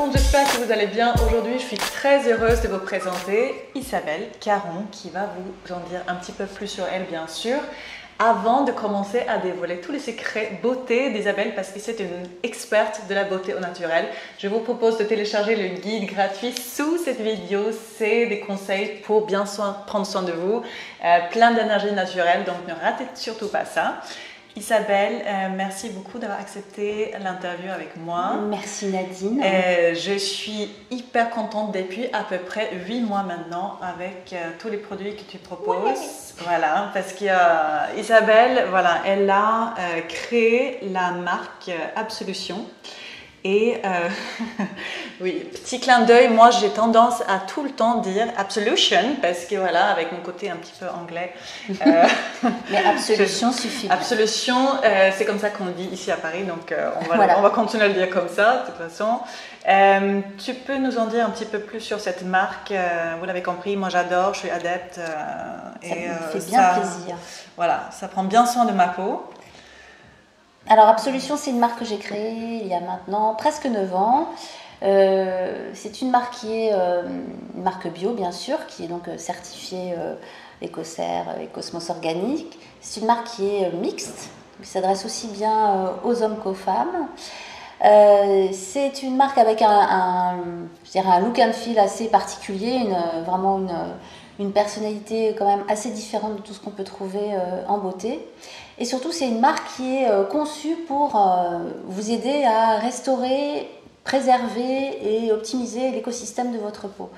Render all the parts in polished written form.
monde, j'espère que vous allez bien. Aujourd'hui, je suis très heureuse de vous présenter Isabelle Caron qui va vous en dire un petit peu plus sur elle, bien sûr, avant de commencer à dévoiler tous les secrets beauté d'Isabelle parce que c'est une experte de la beauté au naturel. Je vous propose de télécharger le guide gratuit sous cette vidéo. C'est des conseils pour bien prendre soin de vous, plein d'énergie naturelle, donc ne ratez surtout pas ça. Isabelle, merci beaucoup d'avoir accepté l'interview avec moi. Merci Nadine. Je suis hyper contente depuis à peu près 8 mois maintenant avec tous les produits que tu proposes. Ouais. Voilà, parce qu'Isabelle, voilà, elle a créé la marque Absolution. Et oui, petit clin d'œil, moi j'ai tendance à tout le temps dire Absolution parce que voilà, avec mon côté un petit peu anglais. Mais Absolution suffit. Absolution, c'est comme ça qu'on le dit ici à Paris, donc on va continuer à le dire comme ça, de toute façon. Tu peux nous en dire un petit peu plus sur cette marque? Vous l'avez compris, moi j'adore, je suis adepte. Ça me fait bien plaisir. Voilà, ça prend bien soin de ma peau. Alors Absolution, c'est une marque que j'ai créée il y a maintenant presque 9 ans. C'est une marque qui est une marque bio, bien sûr, qui est donc certifiée Écossaire et Cosmos Organique. C'est une marque qui est mixte, qui s'adresse aussi bien aux hommes qu'aux femmes. C'est une marque avec je dirais un look and feel assez particulier, vraiment une personnalité quand même assez différente de tout ce qu'on peut trouver en beauté. Et surtout, c'est une marque qui est conçue pour vous aider à restaurer, préserver et optimiser l'écosystème de votre peau.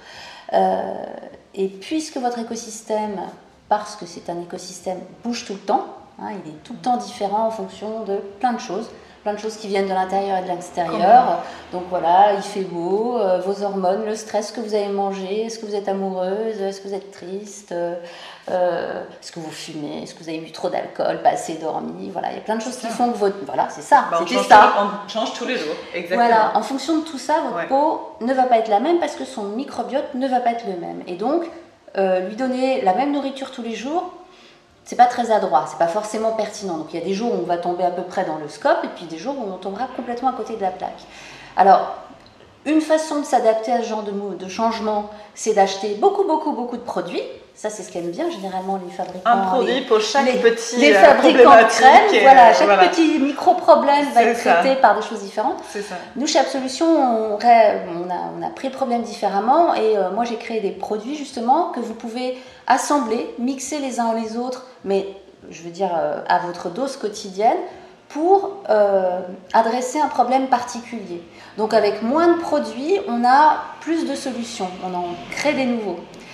Et puisque votre écosystème, parce que c'est un écosystème, bouge tout le temps, hein, il est tout le temps différent en fonction de plein de choses qui viennent de l'intérieur et de l'extérieur. Donc voilà, il fait beau, vos hormones, le stress que vous avez mangé, est-ce que vous êtes amoureuse, est-ce que vous êtes triste, est-ce que vous fumez, est-ce que vous avez bu trop d'alcool, pas assez dormi, voilà, il y a plein de choses qui font que votre... Voilà, c'est ça, c'était ça. On change tous les jours, exactement. Voilà, en fonction de tout ça, votre peau ne va pas être la même parce que son microbiote ne va pas être le même. Et donc, lui donner la même nourriture tous les jours, c'est pas très adroit, c'est pas forcément pertinent. Donc il y a des jours où on va tomber à peu près dans le scope et puis des jours où on tombera complètement à côté de la plaque. Alors, une façon de s'adapter à ce genre de changement, c'est d'acheter beaucoup de produits. Ça, c'est ce qu'aiment bien généralement les fabricants. Un produit pour chaque petit les fabricants de crème, voilà, chaque petit micro-problème va être traité par des choses différentes. C'est ça. Nous, chez Absolution, on a pris le problème différemment et moi, j'ai créé des produits justement que vous pouvez assembler, mixer les uns les autres, mais je veux dire à votre dose quotidienne pour adresser un problème particulier. Donc, avec moins de produits, on a plus de solutions, on en crée des nouveaux.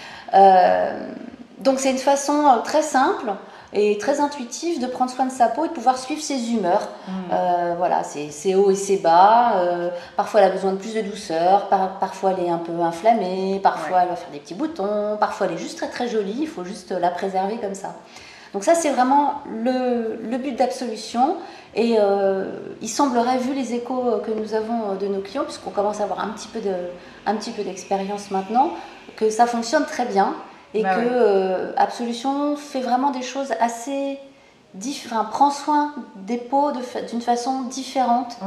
Donc c'est une façon très simple et très intuitive de prendre soin de sa peau et de pouvoir suivre ses humeurs. Voilà, c'est haut et c'est bas. Parfois elle a besoin de plus de douceur, parfois elle est un peu inflammée, parfois elle va faire des petits boutons, parfois elle est juste très très jolie, il faut juste la préserver comme ça. Donc ça c'est vraiment le but d'Absolution et il semblerait, vu les échos que nous avons de nos clients, puisqu'on commence à avoir un petit peu d'expérience maintenant, que ça fonctionne très bien et Absolution fait vraiment des choses assez prend soin des peaux d'une façon différente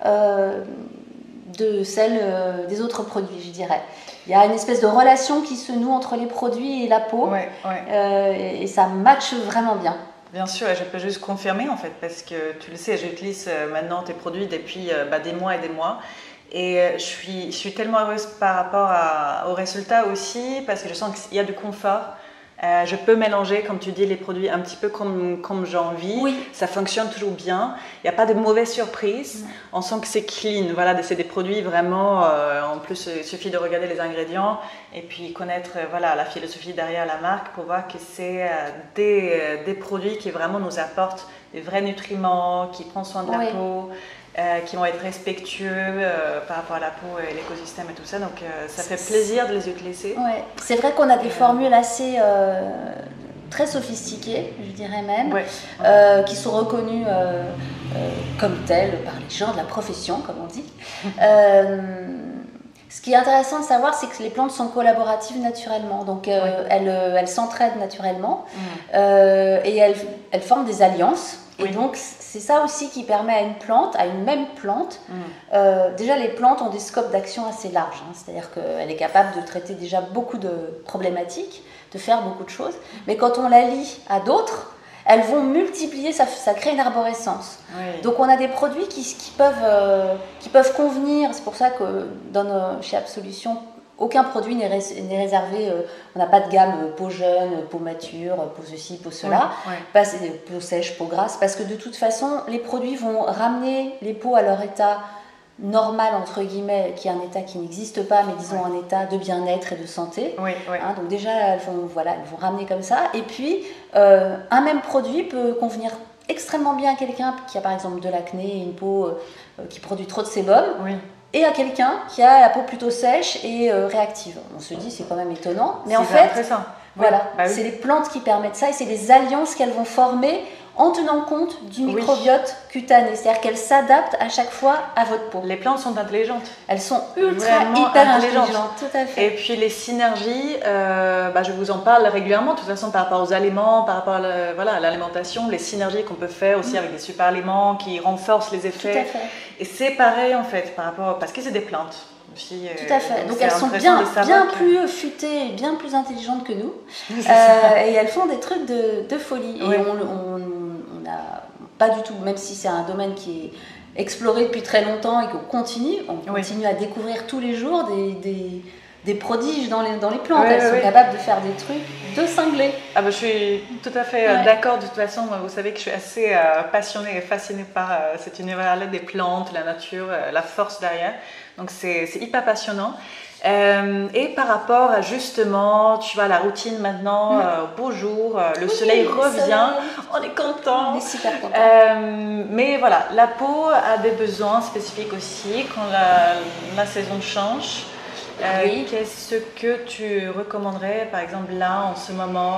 de celle des autres produits, je dirais. Il y a une espèce de relation qui se noue entre les produits et la peau et ça matche vraiment bien. Bien sûr, et je peux juste confirmer en fait, parce que tu le sais, j'utilise maintenant tes produits depuis des mois et des mois. Et je suis tellement heureuse par rapport aux résultats aussi, parce que je sens qu'il y a du confort. Je peux mélanger, comme tu dis, les produits un petit peu comme j'ai envie. Oui. Ça fonctionne toujours bien. Il n'y a pas de mauvaises surprises. On sent que c'est clean. Voilà, c'est des produits vraiment... en plus, il suffit de regarder les ingrédients et puis connaître la philosophie derrière la marque pour voir que c'est des produits qui vraiment nous apportent des vrais nutriments, qui prennent soin de la peau. Qui vont être respectueux par rapport à la peau et l'écosystème et tout ça, donc ça fait plaisir de les utiliser. Ouais. C'est vrai qu'on a des formules assez très sophistiquées, je dirais même, qui sont reconnues comme telles par les gens de la profession, comme on dit. Ce qui est intéressant de savoir, c'est que les plantes sont collaboratives naturellement, donc elles s'entraident naturellement et elles forment des alliances. Et donc, c'est ça aussi qui permet à une même plante, déjà les plantes ont des scopes d'action assez larges, hein, c'est-à-dire qu'elle est capable de traiter déjà beaucoup de problématiques, de faire beaucoup de choses, mais quand on la lie à d'autres, elles vont multiplier, ça crée une arborescence. Oui. Donc on a des produits qui peuvent convenir, c'est pour ça que chez Absolution, aucun produit n'est réservé, on n'a pas de gamme peau jeune, peau mature, peau ceci, peau cela, peau sèche, peau grasse, parce que de toute façon, les produits vont ramener les peaux à leur état normal, entre guillemets, qui est un état qui n'existe pas, mais disons un état de bien-être et de santé. Hein, donc déjà, elles vont ramener comme ça. Et puis, un même produit peut convenir extrêmement bien à quelqu'un qui a par exemple de l'acné et une peau qui produit trop de sébum. Et à quelqu'un qui a la peau plutôt sèche et réactive. On se dit, c'est quand même étonnant. Mais en fait, c'est les plantes qui permettent ça et c'est les alliances qu'elles vont former en tenant compte du microbiote cutané. C'est-à-dire qu'elles s'adaptent à chaque fois à votre peau. Les plantes sont intelligentes. Elles sont hyper intelligentes. Tout à fait. Et puis les synergies, je vous en parle régulièrement, de toute façon par rapport aux aliments, par rapport à l'alimentation, les synergies qu'on peut faire aussi avec des super aliments qui renforcent les effets. Tout à fait. Et c'est pareil en fait, parce que c'est des plantes. Aussi, tout à fait. Donc elles sont bien plus futées et bien plus intelligentes que nous. Et elles font des trucs de folie. Et on n'a pas du tout, même si c'est un domaine qui est exploré depuis très longtemps et qu'on continue, à découvrir tous les jours des prodiges dans les plantes. Elles sont capables de faire des trucs de cinglés. Je suis tout à fait d'accord. De toute façon, vous savez que je suis assez passionnée et fascinée par cet univers-là des plantes, la nature, la force derrière. Donc c'est hyper passionnant. Et par rapport à justement, tu vois, la routine maintenant, beau jour, le soleil revient, on est content. On est super content. Mais voilà, la peau a des besoins spécifiques aussi quand la saison change. Qu'est-ce que tu recommanderais, par exemple, là, en ce moment,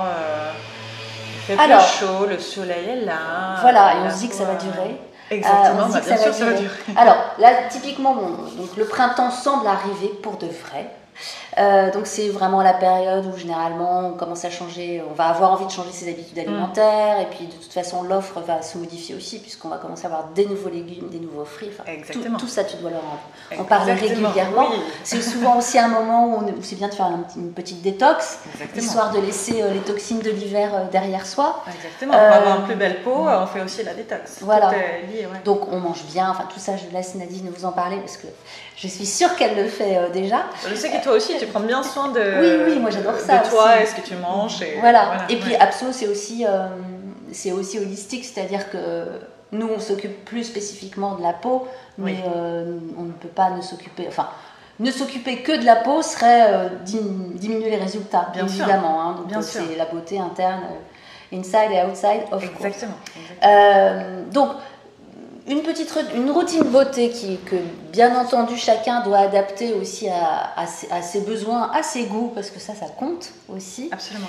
il fait plus chaud, le soleil est là. Voilà, et on se dit que ça va durer. Exactement, bien sûr, ça va durer. Alors, là, typiquement, donc, le printemps semble arriver pour de vrai. Donc c'est vraiment la période où généralement on commence à changer, on va avoir envie de changer ses habitudes alimentaires et puis de toute façon l'offre va se modifier aussi puisqu'on va commencer à avoir des nouveaux légumes, des nouveaux fruits, tout ça tu dois en parler régulièrement. C'est souvent aussi un moment où c'est bien de faire une petite détox, histoire de laisser les toxines de l'hiver derrière soi. Exactement, pour avoir une plus belle peau, on fait aussi la détox. Voilà, donc on mange bien, enfin tout ça je laisse Nadine vous en parler parce que je suis sûre qu'elle le fait déjà. Je sais que toi aussi, tu prends bien soin de oui, moi j'adore ça. De toi et ce que tu manges. Et puis Abso, c'est aussi holistique, c'est-à-dire que nous, on s'occupe plus spécifiquement de la peau, mais on ne peut pas ne s'occuper que de la peau serait diminuer les résultats, bien évidemment. Hein, donc c'est la beauté interne, inside et outside, of course. Exactement. Donc, une routine beauté que bien entendu chacun doit adapter aussi à ses besoins, à ses goûts, parce que ça compte aussi. Absolument.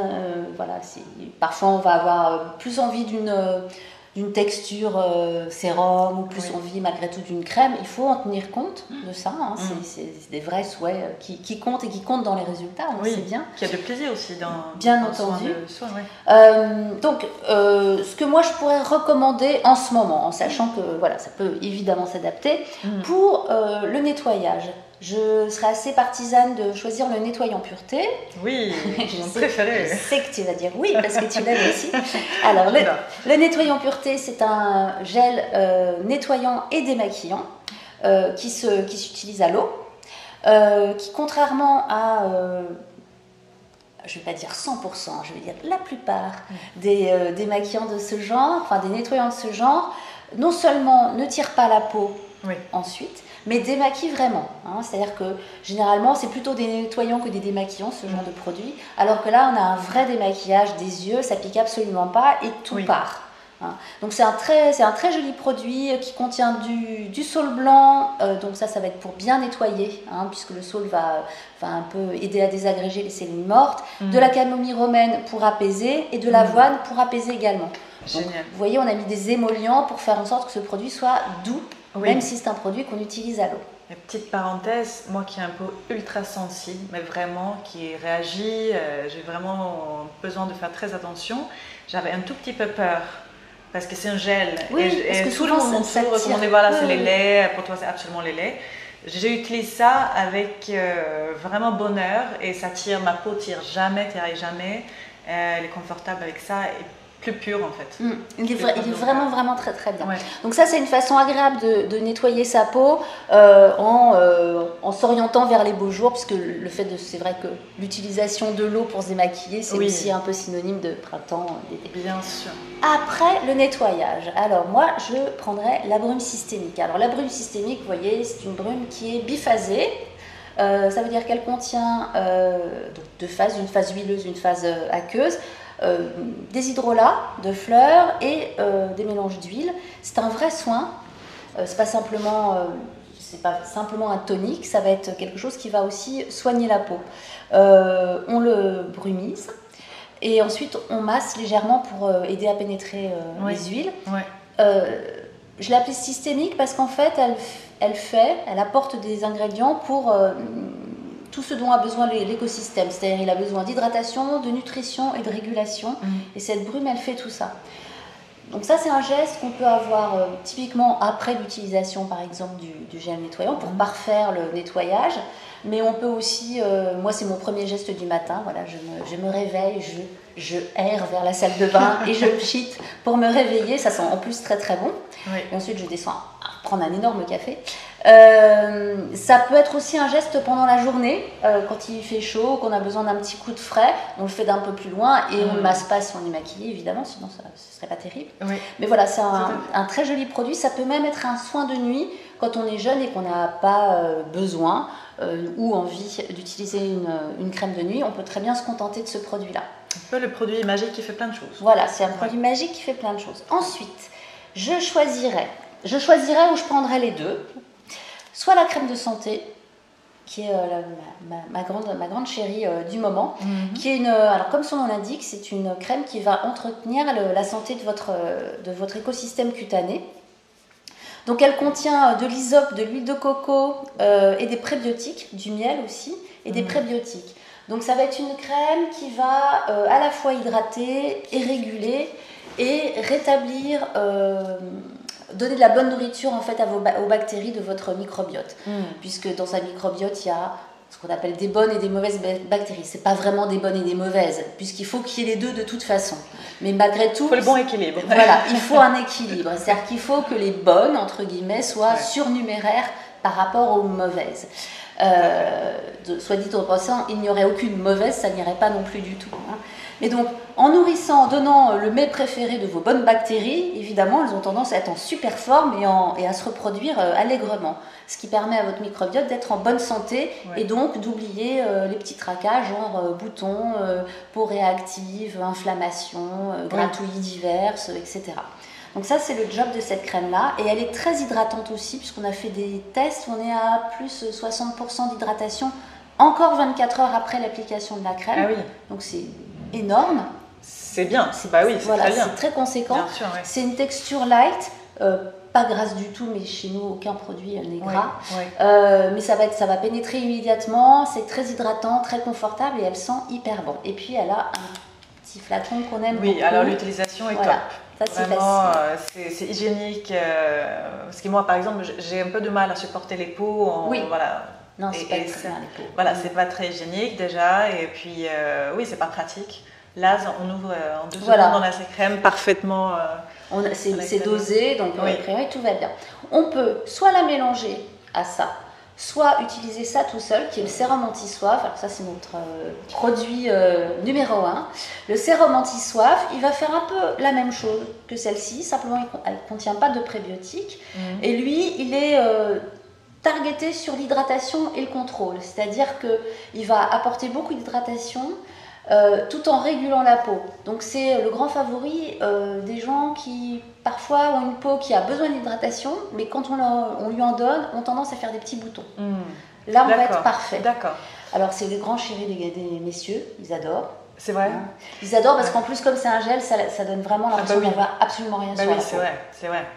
Parfois on va avoir plus envie d'une texture sérum ou plus envie malgré tout d'une crème. Il faut en tenir compte de ça. Hein. C'est des vrais souhaits qui comptent et qui comptent dans les résultats. On sait bien. Qu'il y a de plaisir aussi dans entendu. Le soin, donc, ce que moi je pourrais recommander en ce moment, en sachant que ça peut évidemment s'adapter, pour le nettoyage. Je serais assez partisane de choisir le nettoyant pureté. Oui, mon préféré. Je sais que tu vas dire oui, parce que tu l'aimes aussi. Alors, le nettoyant pureté, c'est un gel nettoyant et démaquillant qui s'utilise à l'eau, qui contrairement à... je ne vais pas dire 100%, je vais dire la plupart des démaquillants de ce genre, enfin des nettoyants de ce genre, non seulement ne tirent pas la peau ensuite, mais démaquille vraiment. Hein. C'est-à-dire que généralement, c'est plutôt des nettoyants que des démaquillants, ce genre de produit. Alors que là, on a un vrai démaquillage des yeux, ça pique absolument pas et tout part. Hein. Donc c'est un très joli produit qui contient du saule blanc. Donc ça va être pour bien nettoyer, hein, puisque le saule va un peu aider à désagréger les cellules mortes. De la camomille romaine pour apaiser et de l'avoine pour apaiser également. Donc, vous voyez, on a mis des émollients pour faire en sorte que ce produit soit doux. Même si c'est un produit qu'on utilise à l'eau. Et petite parenthèse, moi qui ai un peau ultra sensible, mais vraiment qui réagit, j'ai vraiment besoin de faire très attention. J'avais un tout petit peu peur parce que c'est un gel. Oui, et parce que tout le souvent, monde ça me tire. recommandait, voilà, c'est Oui, les oui. laits, pour toi c'est absolument les laits. J'utilise ça avec vraiment bonheur et ça tire, ma peau tire jamais, tiraille jamais. Elle est confortable avec ça et plus pure en fait. Il est vraiment très très bien. Ouais. Donc ça c'est une façon agréable de nettoyer sa peau en s'orientant vers les beaux jours, puisque le fait c'est vrai que l'utilisation de l'eau pour se démaquiller c'est aussi un peu synonyme de printemps, d'été. Bien sûr. Après le nettoyage, alors moi je prendrais la brume systémique. Alors la brume systémique, vous voyez, c'est une brume qui est biphasée. Ça veut dire qu'elle contient donc deux phases, une phase huileuse, une phase aqueuse. Des hydrolats de fleurs et des mélanges d'huile. C'est un vrai soin. C'est pas simplement un tonique, ça va être quelque chose qui va aussi soigner la peau. On le brumise et ensuite on masse légèrement pour aider à pénétrer les huiles. Je l'ai appelée systémique parce qu'en fait elle apporte des ingrédients pour tout ce dont a besoin l'écosystème, c'est-à-dire il a besoin d'hydratation, de nutrition et de régulation, et cette brume elle fait tout ça. Donc ça c'est un geste qu'on peut avoir typiquement après l'utilisation par exemple du gel nettoyant pour parfaire le nettoyage, mais on peut aussi, moi c'est mon premier geste du matin, voilà, je me réveille, je erre vers la salle de bain et je pchite pour me réveiller, ça sent en plus très très bon. Et ensuite je descends prendre un énorme café. Ça peut être aussi un geste pendant la journée, quand il fait chaud, qu'on a besoin d'un petit coup de frais, on le fait d'un peu plus loin et on ne masse pas si on est maquillé évidemment, sinon ce ne serait pas terrible. Mais voilà, c'est un très joli produit, ça peut même être un soin de nuit quand on est jeune et qu'on n'a pas besoin ou envie d'utiliser une crème de nuit, on peut très bien se contenter de ce produit-là. Un peu le produit magique qui fait plein de choses. Voilà, c'est un produit magique qui fait plein de choses. Ensuite, je choisirais ou je prendrais les deux. Soit la crème de santé, qui est ma grande chérie du moment, qui est alors comme son nom l'indique, c'est une crème qui va entretenir la santé de votre écosystème cutané. Donc elle contient de l'hysope, de l'huile de coco et des prébiotiques, du miel aussi, et des prébiotiques. Donc ça va être une crème qui va à la fois hydrater et réguler et rétablir, donner de la bonne nourriture en fait aux bactéries de votre microbiote. Puisque dans un microbiote, il y a ce qu'on appelle des bonnes et des mauvaises bactéries. C'est pas vraiment des bonnes et des mauvaises, puisqu'il faut qu'il y ait les deux de toute façon. Mais malgré tout... Il faut le bon équilibre. Voilà, il faut un équilibre. C'est-à-dire qu'il faut que les bonnes, entre guillemets, soient surnuméraires par rapport aux mauvaises. Soit dit en passant, il n'y aurait aucune mauvaise, ça n'irait pas non plus du tout. Mais donc, en nourrissant, en donnant le mets préféré de vos bonnes bactéries, évidemment, elles ont tendance à être en super forme et à se reproduire allègrement. Ce qui permet à votre microbiote d'être en bonne santé et donc d'oublier les petits tracas, genre boutons, peau réactive, inflammation, gratouilles diverses, etc. Donc ça, c'est le job de cette crème-là. Et elle est très hydratante aussi, puisqu'on a fait des tests, on est à plus 60% d'hydratation encore 24 heures après l'application de la crème. Ah oui. Donc c'est énorme. C'est bien, bah oui, c'est très bien. C'est très conséquent. Bien sûr, c'est une texture light, pas grasse du tout, mais chez nous, aucun produit n'est gras. Mais ça va pénétrer immédiatement, c'est très hydratant, très confortable et elle sent hyper bon. Et puis elle a un petit flacon qu'on aime beaucoup. Oui, alors l'utilisation est top. Ça, c'est vraiment, c'est hygiénique. Parce que moi, par exemple, j'ai un peu de mal à supporter les peaux. Voilà. Non, c'est pas très bien les peaux. Voilà, c'est pas très hygiénique déjà. Et puis, oui, c'est pas pratique. Là, on ouvre en 2 secondes, on a ces crèmes parfaitement... c'est dosé, donc a priori, tout va bien. On peut soit la mélanger à ça, soit utiliser ça tout seul, qui est le sérum anti-soif. Alors ça, c'est notre produit numéro 1. Le sérum anti-soif, il va faire un peu la même chose que celle-ci, simplement, elle ne contient pas de prébiotiques. Et lui, il est targeté sur l'hydratation et le contrôle. C'est-à-dire qu'il va apporter beaucoup d'hydratation tout en régulant la peau. Donc c'est le grand favori des gens qui parfois ont une peau qui a besoin d'hydratation, mais quand on lui en donne, ont tendance à faire des petits boutons. Là, on va être parfait. D'accord. Alors c'est les grands chéris des messieurs, ils adorent. C'est vrai. Ils adorent parce qu'en plus, comme c'est un gel, ça donne vraiment l'impression qu'on ne voit absolument rien sur la peau. C'est vrai.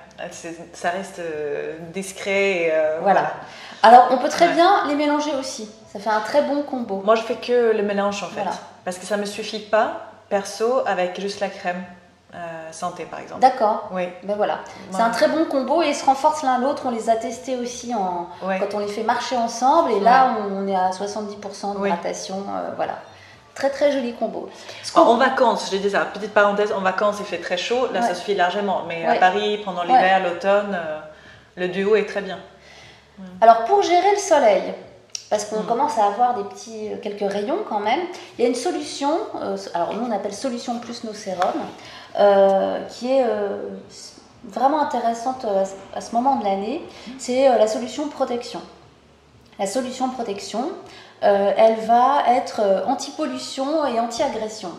Ça reste discret. Et, voilà. Alors, on peut très bien les mélanger aussi. Ça fait un très bon combo. Moi, je fais que le mélange en fait. Parce que ça ne me suffit pas, perso, avec juste la crème. santé par exemple. D'accord. Oui. Ben voilà. C'est un très bon combo et ils se renforcent l'un l'autre. On les a testés aussi quand on les fait marcher ensemble. Et là, on est à 70% de hydratation. Voilà. Très très joli combo. En vacances, je dis ça, petite parenthèse, en vacances il fait très chaud, là ça suffit largement. Mais à Paris, pendant l'hiver, l'automne, le duo est très bien. Alors pour gérer le soleil, parce qu'on commence à avoir quelques rayons quand même, il y a une solution, alors nous on appelle solution plus nos sérums, qui est vraiment intéressante à ce moment de l'année, c'est la solution protection. La solution protection, elle va être anti-pollution et anti-agression.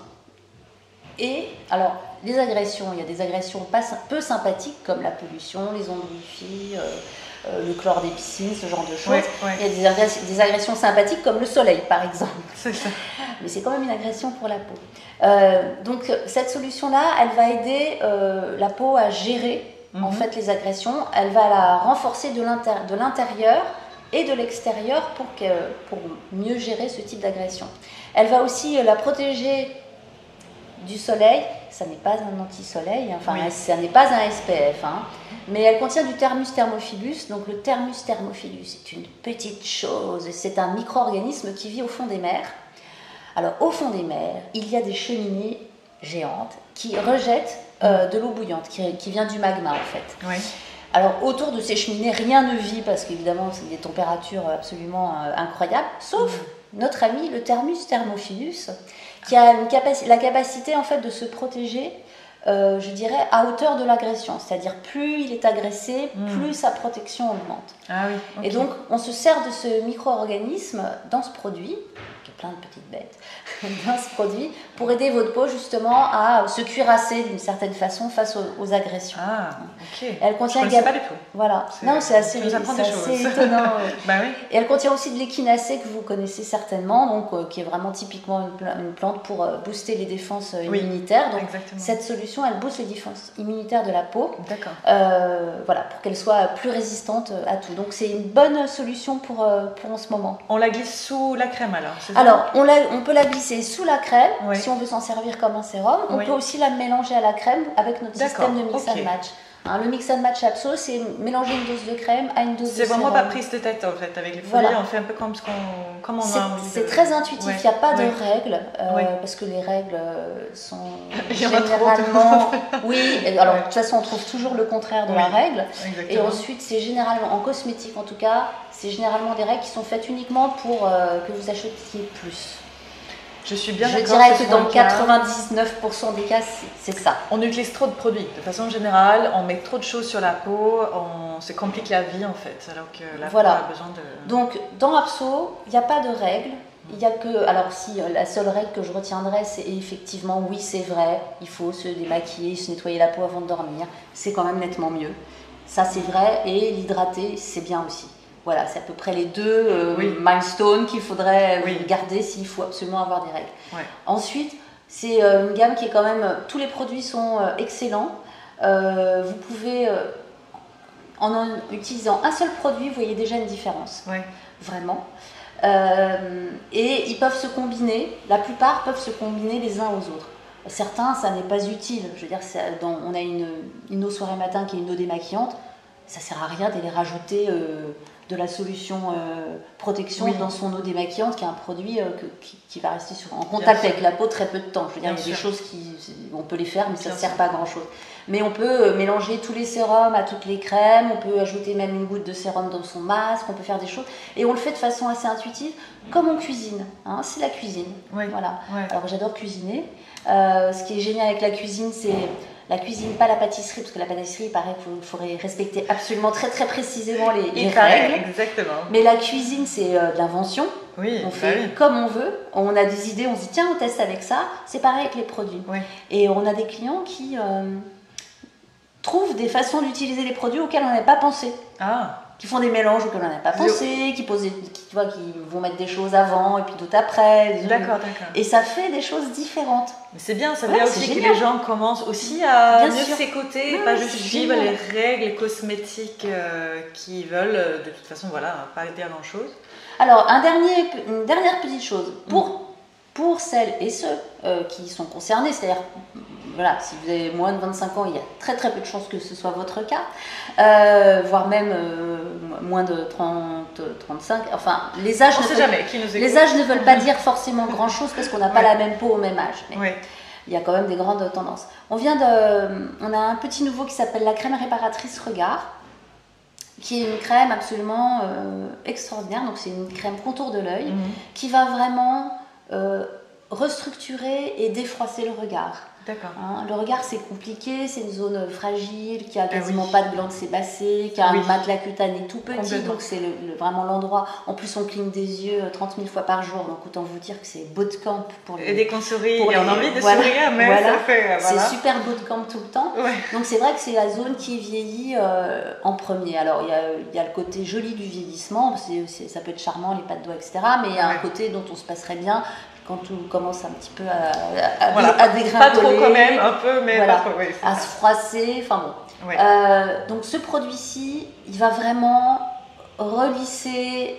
Et alors, les agressions, il y a des agressions peu sympathiques comme la pollution, les ondes Wi-Fi, le chlore des piscines, ce genre de choses. Il y a des agressions sympathiques comme le soleil, par exemple. C'est ça. Mais c'est quand même une agression pour la peau. Donc, cette solution-là, elle va aider la peau à gérer en fait les agressions. Elle va la renforcer de l'intérieur et de l'extérieur pour mieux gérer ce type d'agression. Elle va aussi la protéger du soleil. Ça n'est pas un anti-soleil, enfin ça n'est pas un SPF, mais elle contient du Thermus thermophilus. Donc le Thermus thermophilus est une petite chose, c'est un micro-organisme qui vit au fond des mers. Alors au fond des mers, il y a des cheminées géantes qui rejettent de l'eau bouillante, qui vient du magma en fait. Oui. Alors autour de ces cheminées, rien ne vit parce qu'évidemment c'est des températures absolument incroyables, sauf notre ami le Thermus thermophilus, qui a la capacité en fait de se protéger, je dirais, à hauteur de l'agression. C'est-à-dire plus il est agressé, plus sa protection augmente. Ah oui, okay. Et donc on se sert de ce micro-organisme dans ce produit, qui est plein de petites bêtes, dans ce produit, pour aider votre peau justement à se cuirasser d'une certaine façon face aux agressions. Ah, ok. Elle contient je ne sais pas du tout. Voilà. Non, c'est assez étonnant. Bah oui. Et elle contient aussi de l'échinacée que vous connaissez certainement, donc qui est vraiment typiquement une plante pour booster les défenses immunitaires. Donc exactement. cette solution, elle booste les défenses immunitaires de la peau. D'accord. Voilà, pour qu'elle soit plus résistante à tout. Donc c'est une bonne solution pour en ce moment. On la glisse sous la crème alors, c'est ça? Alors on peut la glisser sous la crème si on veut s'en servir comme un sérum. On peut aussi la mélanger à la crème avec notre système de mix and match. Le mix and match Abso, c'est mélanger une dose de crème à une dose de sérum. C'est vraiment pas prise de tête en fait. Avec les folies, on fait un peu comme on a envie. C'est très intuitif, il n'y a pas de règles, parce que les règles sont généralement... alors de toute façon on trouve toujours le contraire de la règle. Exactement. Et ensuite c'est généralement, en cosmétique en tout cas, c'est généralement des règles qui sont faites uniquement pour que vous achetiez plus. Je suis bien d'accord. Je dirais que dans 99% des cas, c'est ça. On utilise trop de produits. De façon générale, on met trop de choses sur la peau, on se complique la vie en fait, alors que la peau a besoin de... Donc, dans Abso, il n'y a pas de règle. Il y a que... Alors, si la seule règle que je retiendrai, c'est effectivement, oui, c'est vrai, il faut se démaquiller, se nettoyer la peau avant de dormir. C'est quand même nettement mieux. Ça, c'est vrai. Et l'hydrater, c'est bien aussi. Voilà, c'est à peu près les deux milestones qu'il faudrait garder s'il faut absolument avoir des règles. Ouais. Ensuite, c'est une gamme qui est quand même... Tous les produits sont excellents. Vous pouvez, en utilisant un seul produit, vous voyez déjà une différence. Ouais. Vraiment. Et ils peuvent se combiner. La plupart peuvent se combiner les uns aux autres. Certains, ça n'est pas utile. Je veux dire, on a une eau soirée matin qui est une eau démaquillante. Ça ne sert à rien d'aller rajouter... de la solution protection dans son eau démaquillante, qui est un produit qui va rester en contact avec la peau très peu de temps. Je veux dire, il y a des choses on peut les faire, mais ça ne sert pas à grand chose. Mais on peut mélanger tous les sérums à toutes les crèmes, on peut ajouter même une goutte de sérum dans son masque, on peut faire des choses. Et on le fait de façon assez intuitive, comme on cuisine. C'est la cuisine. Voilà. Alors j'adore cuisiner. Ce qui est génial avec la cuisine, c'est la cuisine, pas la pâtisserie, parce que la pâtisserie, il paraît qu'il faudrait respecter absolument très très précisément les règles. Exactement. Mais la cuisine, c'est de l'invention. Oui, on fait comme on veut. On a des idées, on se dit tiens, on teste avec ça. C'est pareil avec les produits. Et on a des clients qui trouvent des façons d'utiliser les produits auxquels on n'avait pas pensé. Qui font des mélanges auxquels on n'avait pas pensé, qui vont mettre des choses avant et puis d'autres après. D'accord. Et ça fait des choses différentes. Mais c'est bien, ça veut dire aussi que les gens commencent aussi à mieux s'écouter, pas juste suivre les règles cosmétiques qui veulent, de toute façon, pas aider à grand-chose. Alors, une dernière petite chose. Pour celles et ceux qui sont concernés, c'est-à-dire voilà, si vous avez moins de 25 ans, il y a très très peu de chances que ce soit votre cas, voire même moins de 30, 35. Enfin, les âges, les âges ne veulent pas dire forcément grand chose parce qu'on n'a pas la même peau au même âge. Mais il y a quand même des grandes tendances. On a un petit nouveau qui s'appelle la crème réparatrice Regard, qui est une crème absolument extraordinaire. Donc c'est une crème contour de l'œil qui va vraiment restructurer et défroisser le regard. D'accord. Hein, le regard, c'est compliqué, c'est une zone fragile, qui a quasiment pas de glande sébacée, qui a un matelas cutané tout petit, donc c'est vraiment l'endroit. En plus, on cligne des yeux 30 000 fois par jour, donc autant vous dire que c'est bootcamp pour les. Et dès qu'on sourit, on a envie de sourire, mais ça fait. C'est super bootcamp tout le temps. Ouais. Donc c'est vrai que c'est la zone qui vieillit en premier. Alors il y a le côté joli du vieillissement, ça peut être charmant, les pattes doigts, etc. Mais il y a un côté dont on se passerait bien quand on commence un petit peu à dégringoler. Pas trop quand même, un peu, mais voilà, pas trop. Oui, à se froisser, enfin bon. Ouais. Donc ce produit-ci, il va vraiment relisser,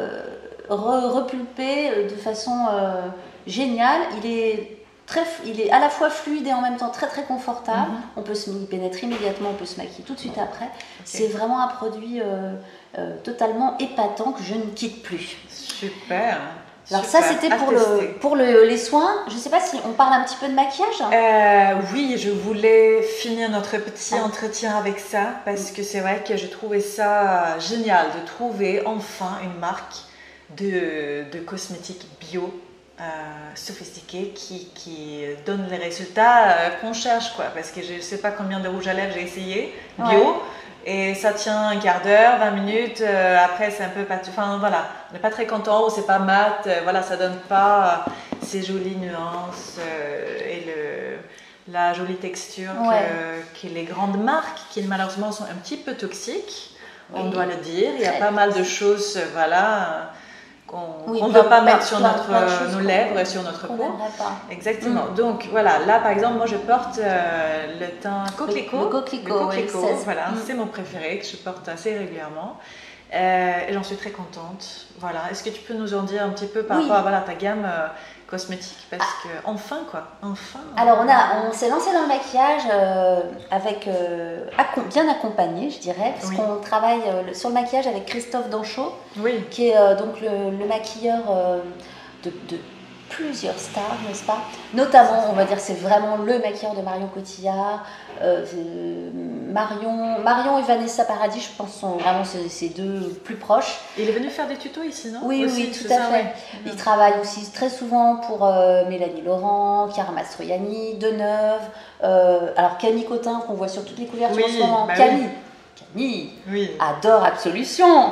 repulper de façon géniale. Il est à la fois fluide et en même temps très très confortable. On peut y pénétrer immédiatement, on peut se maquiller tout de suite après. C'est vraiment un produit totalement épatant que je ne quitte plus. Super. Alors ça c'était pour les soins. Je ne sais pas si on parle un petit peu de maquillage. Oui, je voulais finir notre petit entretien avec ça parce que c'est vrai que je trouvais ça génial de trouver enfin une marque de cosmétiques bio sophistiqués qui donne les résultats qu'on cherche, quoi. Parce que je ne sais pas combien de rouge à lèvres j'ai essayé bio. Et ça tient un quart d'heure, 20 minutes, après c'est un peu pas... Enfin voilà, on n'est pas très content, ou c'est pas mat, voilà, ça donne pas ces jolies nuances et la jolie texture que les grandes marques, qui malheureusement sont un petit peu toxiques, on doit le dire. Il y a pas mal de choses, voilà... qu'on ne va pas mettre sur nos lèvres et sur notre peau. Exactement. Donc voilà, là par exemple, moi je porte le teint coquelicot. Le coquelicot, voilà, c'est mon préféré que je porte assez régulièrement. Et j'en suis très contente. Voilà. Est-ce que tu peux nous en dire un petit peu par rapport à ta gamme cosmétique, parce que enfin. Alors on s'est lancé dans le maquillage avec bien accompagné, je dirais, parce qu'on travaille sur le maquillage avec Christophe Danchot, qui est donc le maquilleur de plusieurs stars, n'est-ce pas? Notamment, on va dire, c'est vraiment le maquilleur de Marion Cotillard. Marion et Vanessa Paradis, je pense, sont vraiment ces deux plus proches. Il est venu faire des tutos ici, non? Oui, tout à fait. Il travaille aussi très souvent pour Mélanie Laurent, Chiara Mastroianni, Deneuve, alors Camille Cotin, qu'on voit sur toutes les couvertures en ce moment. Camille adore Absolution.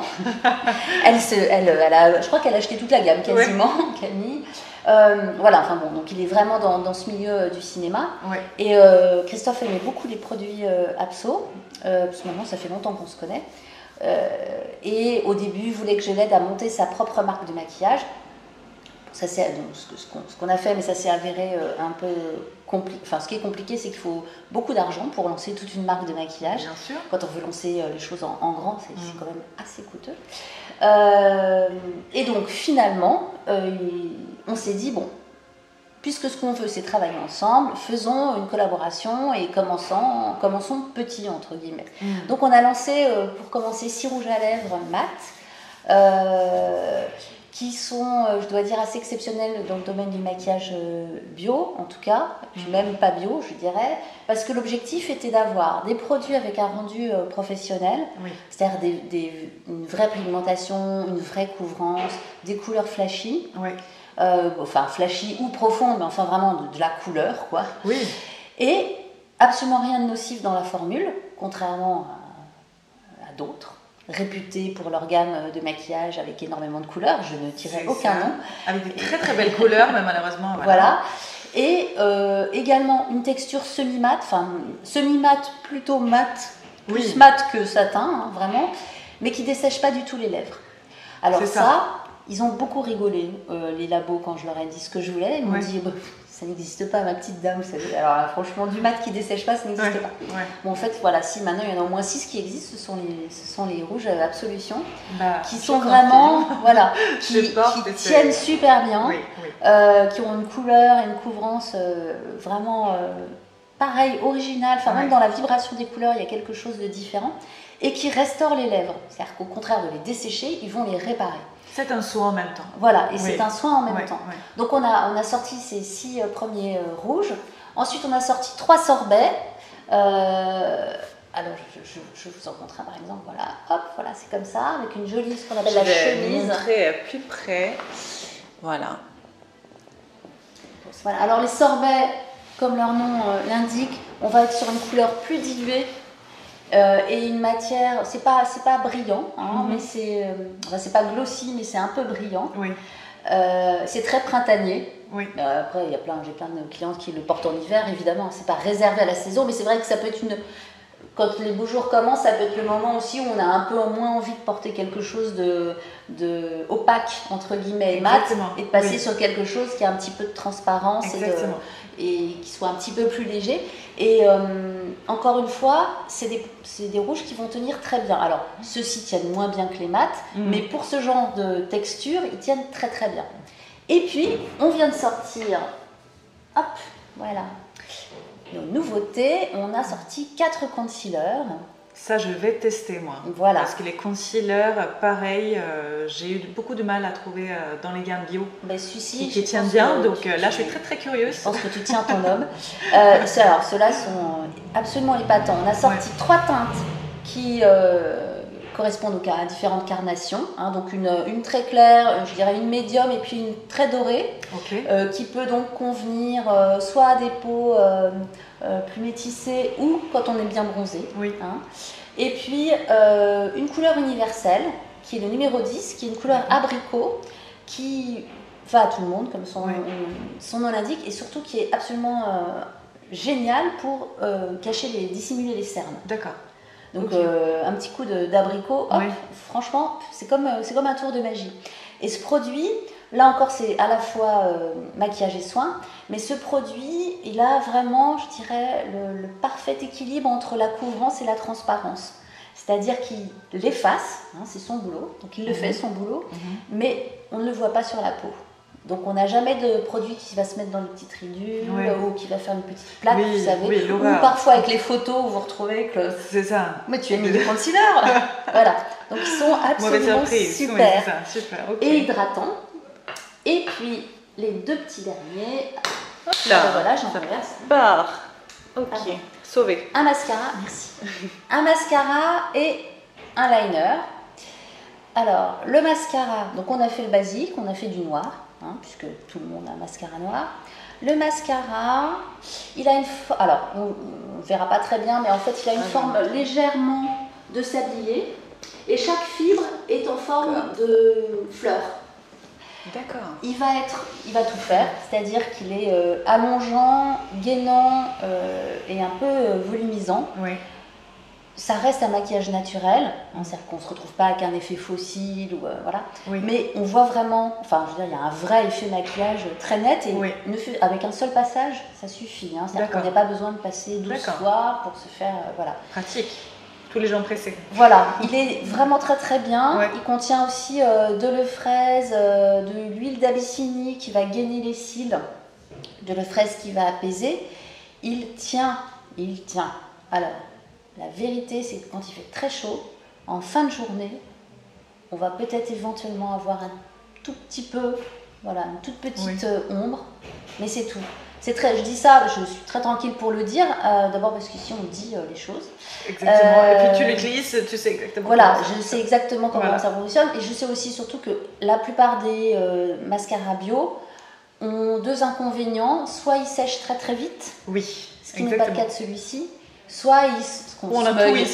Je crois qu'elle a acheté toute la gamme quasiment, Camille. Voilà, enfin bon, donc il est vraiment dans ce milieu du cinéma. Et Christophe aimait beaucoup les produits Abso, parce que maintenant ça fait longtemps qu'on se connaît. Et au début, il voulait que je l'aide à monter sa propre marque de maquillage. Ça, c'est ce qu'on a fait, mais ça s'est avéré un peu compliqué. Enfin, ce qui est compliqué, c'est qu'il faut beaucoup d'argent pour lancer toute une marque de maquillage. Bien sûr. Quand on veut lancer les choses en grand, c'est quand même assez coûteux. Et donc, finalement, on s'est dit, bon, puisque ce qu'on veut, c'est travailler ensemble, faisons une collaboration et commençons petit, entre guillemets. Donc, on a lancé, pour commencer, 6 rouges à lèvres mat. Qui sont, je dois dire, assez exceptionnels dans le domaine du maquillage bio, en tout cas, puis même pas bio, je dirais, parce que l'objectif était d'avoir des produits avec un rendu professionnel, c'est-à-dire une vraie pigmentation, une vraie couvrance, des couleurs flashy, enfin flashy ou profondes, mais enfin vraiment de la couleur, quoi. Et absolument rien de nocif dans la formule, contrairement à d'autres réputés pour leur gamme de maquillage avec énormément de couleurs, je ne tirerai aucun nom. Avec des très très belles couleurs, mais malheureusement. Voilà. Et également une texture semi-mat, enfin semi-mat plutôt mat, plus mat que satin, vraiment, mais qui ne dessèche pas du tout les lèvres. Alors ça, ils ont beaucoup rigolé, les labos, quand je leur ai dit ce que je voulais. Ils m'ont dit, ça n'existe pas, ma petite dame. Alors là, franchement, du mat qui ne dessèche pas, ça n'existe pas. Bon, en fait, voilà, si maintenant il y en a au moins 6 qui existent, ce sont les rouges Absolution, qui sont vraiment, qui tiennent super bien, qui ont une couleur et une couvrance vraiment pareil, original, enfin même Ouais. dans la vibration des couleurs, il y a quelque chose de différent et qui restaure les lèvres. C'est-à-dire qu'au contraire de les dessécher, ils vont les réparer. C'est un soin en même temps. Voilà, et Oui. c'est un soin en même Ouais, temps. ouais. Donc on a sorti ces 6 premiers rouges. Ensuite, on a sorti 3 sorbets. Alors, je vous en montre un par exemple. Voilà, hop, voilà, c'est comme ça, avec une jolie, ce qu'on appelle la Je vais chemise. montrer plus près. Voilà. Voilà. Alors les sorbets, comme leur nom l'indique, on va être sur une couleur plus diluée et une matière, c'est pas brillant, hein, mais c'est pas glossy, mais c'est un peu brillant. Oui. C'est très printanier. Oui. Après, j'ai plein de clientes qui le portent en hiver, évidemment. C'est pas réservé à la saison, mais c'est vrai que ça peut être quand les beaux jours commencent, ça peut être le moment aussi où on a un peu moins envie de porter quelque chose de opaque, entre guillemets, et mat, Exactement. et de passer Oui. sur quelque chose qui a un petit peu de transparence Exactement. et qui soit un petit peu plus léger. Et encore une fois, c'est des rouges qui vont tenir très bien. Alors, ceux-ci tiennent moins bien que les mats, mais pour ce genre de texture, ils tiennent très très bien. Et puis, on vient de sortir, hop, voilà, nos nouveautés. On a sorti 4 concealers. Ça, je vais tester moi. Voilà. Parce que les concealers, pareil, j'ai eu beaucoup de mal à trouver dans les gammes bio Ben, celui-ci, qui je tiennent pense bien. que Donc là, je suis très très curieuse. Je pense que tu tiens ton homme. Alors, ceux-là sont absolument épatants. On a sorti 3 teintes qui correspondent donc à différentes carnations. Hein, donc une très claire, je dirais une médium et puis une très dorée, Ok. qui peut donc convenir soit à des peaux plus métissées ou quand on est bien bronzé. Oui. Hein. Et puis une couleur universelle qui est le numéro 10, qui est une couleur abricot qui va à tout le monde, comme son nom l'indique, et surtout qui est absolument génial pour dissimuler les cernes. D'accord. Donc Ok. un petit coup d'abricot, hop, franchement, c'est comme un tour de magie. Et ce produit, là encore, c'est à la fois maquillage et soin, mais ce produit, il a vraiment, je dirais, le parfait équilibre entre la couvrance et la transparence. C'est-à-dire qu'il l'efface, hein, c'est son boulot, donc il le fait, son boulot, mais on ne le voit pas sur la peau. Donc on n'a jamais de produit qui va se mettre dans les petites ridules ou qui va faire une petite plaque, Oui, vous savez. oui, ou l'horreur. parfois avec les photos, vous retrouvez que... C'est ça. Mais tu as mis du concealer. Voilà. Donc ils sont Mauvaise absolument surprise. super. Oui, c'est ça. Super. Ok. Et hydratants. Et puis les 2 petits derniers. Hop là. Voilà, j'en reverse. Barre. Ok. Ah bon. Sauvé. Un mascara, merci. Un mascara et un liner. Alors, le mascara, donc on a fait le basique, on a fait du noir, hein, puisque tout le monde a un mascara noir. Le mascara, il a une forme, alors on ne verra pas très bien, mais en fait il a une forme légèrement de sablier et chaque fibre est en forme de fleur. D'accord. Il va tout faire, c'est-à-dire qu'il est allongeant, gainant et un peu volumisant. Oui. Ça reste un maquillage naturel, hein, c'est-à-dire qu'on ne se retrouve pas avec un effet fossile, ou, voilà. Oui. Mais on voit vraiment, enfin je veux dire, il y a un vrai effet maquillage très net et avec un seul passage, ça suffit. Hein, c'est-à-dire qu'on n'a pas besoin de passer 12 soirs pour se faire, voilà. Pratique. Tous les gens pressés. Voilà, il est vraiment très très bien. Ouais. Il contient aussi de l'œuf fraise, de l'huile d'abyssinie qui va gainer les cils, de l'œuf fraise qui va apaiser. Il tient. Alors, la vérité, c'est que quand il fait très chaud, en fin de journée, on va peut-être éventuellement avoir un tout petit peu, voilà, une toute petite ombre, mais c'est tout. Je dis ça, je suis très tranquille pour le dire, d'abord parce qu'ici on dit les choses. Exactement, et puis tu l'utilises, tu sais exactement voilà, comment ça je sais exactement comment ça fonctionne, et je sais aussi surtout que la plupart des mascaras bio ont 2 inconvénients, soit ils sèchent très très vite, ce qui n'est pas le cas de celui-ci, soit ce qu'on appelle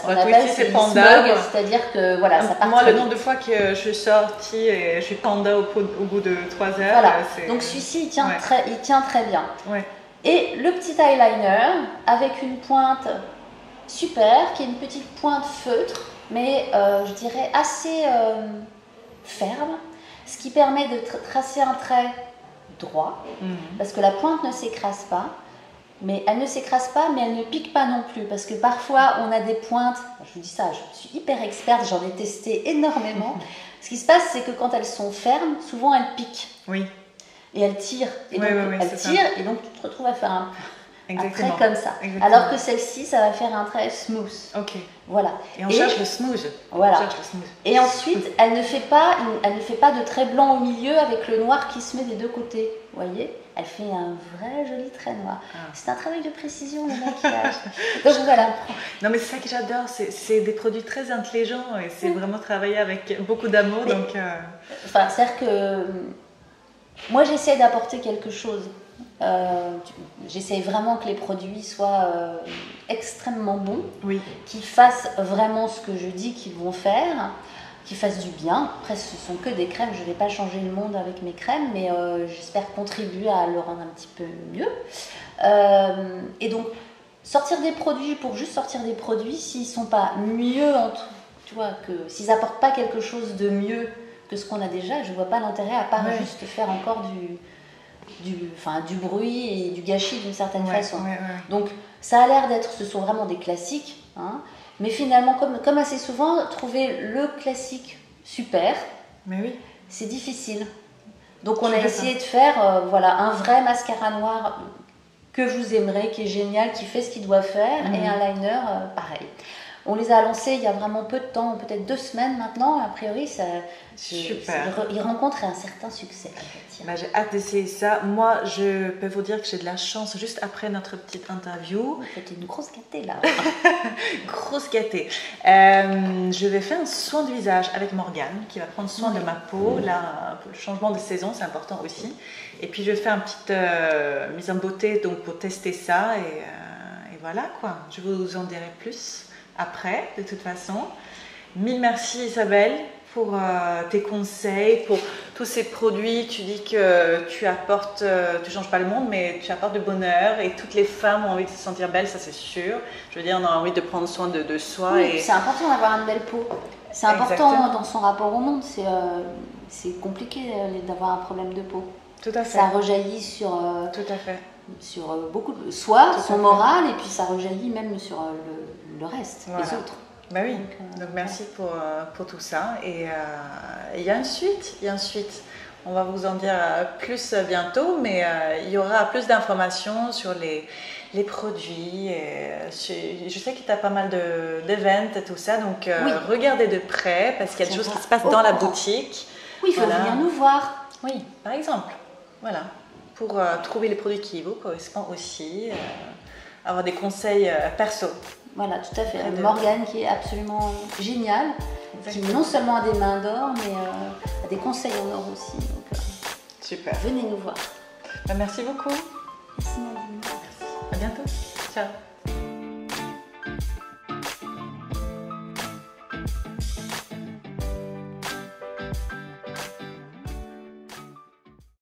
smug, c'est-à-dire que voilà, ça part. Moi, le nombre de fois que je suis sortie et je suis panda au bout de 3 heures. Voilà. Donc celui-ci, il tient très bien. Ouais. Et le petit eyeliner avec une pointe super, qui est une petite pointe feutre, mais je dirais assez ferme, ce qui permet de tracer un trait droit, parce que la pointe ne s'écrase pas. Mais elle ne s'écrase pas, mais elle ne pique pas non plus. Parce que parfois, on a des pointes. Je vous dis ça, je suis hyper experte, j'en ai testé énormément. Ce qui se passe, c'est que quand elles sont fermes, souvent elles piquent. Oui. Et elles tirent. Et donc, elles tirent, et donc tu te retrouves à faire exactement. Un trait comme ça. Exactement. Alors que celle-ci, ça va faire un trait smooth. Ok. Voilà. Et on cherche le smooth. Voilà. On cherche le smooth. Et ensuite, elle ne fait pas de trait blanc au milieu avec le noir qui se met des deux côtés. Vous voyez? Elle fait un vrai joli trait noir. Ah. C'est un travail de précision, le maquillage. Donc voilà. Non, mais c'est ça que j'adore. C'est des produits très intelligents et c'est vraiment travailler avec beaucoup d'amour. Donc, enfin, c'est-à-dire que moi, j'essaie d'apporter quelque chose. J'essaie vraiment que les produits soient extrêmement bons, oui. Qu'ils fassent vraiment ce que je dis qu'ils vont faire, qu'ils fassent du bien. Après, ce sont que des crèmes, je ne vais pas changer le monde avec mes crèmes, mais j'espère contribuer à le rendre un petit peu mieux. Et donc, sortir des produits pour juste sortir des produits, s'ils ne sont pas mieux, tu vois, s'ils n'apportent pas quelque chose de mieux que ce qu'on a déjà, je ne vois pas l'intérêt à part juste faire encore du bruit et du gâchis d'une certaine façon. Donc ça a l'air d'être, ce sont vraiment des classiques, hein, mais finalement comme assez souvent, trouver le classique super, c'est difficile. Donc on a essayé de faire voilà, un vrai mascara noir que vous aimerez, qui est génial, qui fait ce qu'il doit faire, et un liner pareil. On les a lancés il y a vraiment peu de temps, peut-être 2 semaines maintenant. A priori, ils rencontrent un certain succès. Bah, j'ai hâte d'essayer ça. Moi, je peux vous dire que j'ai de la chance. Juste après notre petite interview, c'était une grosse gâtée là. Grosse gâtée. Je vais faire un soin de visage avec Morgane, qui va prendre soin de ma peau. Là, pour le changement de saison, c'est important aussi. Et puis, je vais faire une petite mise en beauté donc pour tester ça. Et voilà quoi. Je vous en dirai plus après, de toute façon. Mille merci Isabelle pour tes conseils, pour tous ces produits. Tu dis que tu apportes, tu changes pas le monde, mais tu apportes du bonheur et toutes les femmes ont envie de se sentir belles, ça c'est sûr. Je veux dire, on a envie de prendre soin de soi. Oui, c'est important d'avoir une belle peau. C'est important dans son rapport au monde. C'est compliqué d'avoir un problème de peau. Tout à fait. Ça rejaillit sur... Tout à fait. Sur beaucoup de soi, son moral, et puis ça rejaillit même sur le reste, les autres. Bah oui, donc merci pour tout ça. Et il y a une suite, On va vous en dire plus bientôt, mais il y aura plus d'informations sur les produits. Et, je sais que tu as pas mal d'events et tout ça, donc regardez de près, parce qu'il y a des choses qui se passent dans la boutique. Oui, il faut venir nous voir. Oui, par exemple. Voilà. Pour trouver les produits qui vous correspondent aussi, avoir des conseils perso. Voilà, tout à fait. Morgane qui est absolument géniale, qui non seulement a des mains d'or, mais a des conseils en or aussi. Donc, super. Venez nous voir. Merci beaucoup. Merci Nadine. Merci. À bientôt. Ciao.